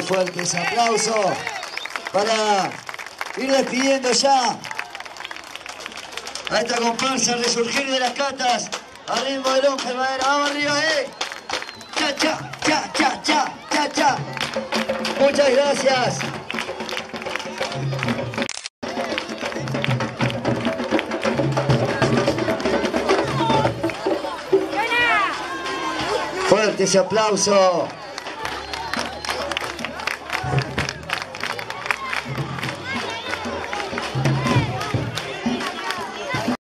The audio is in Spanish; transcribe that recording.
fuerte ese aplauso para ir despidiendo ya a esta comparsa Resurgir de las Catas al ritmo del Ángel Madera. ¡Vamos arriba, Cha, cha, cha, cha, cha, cha, cha! Muchas gracias. Fuerte ese aplauso.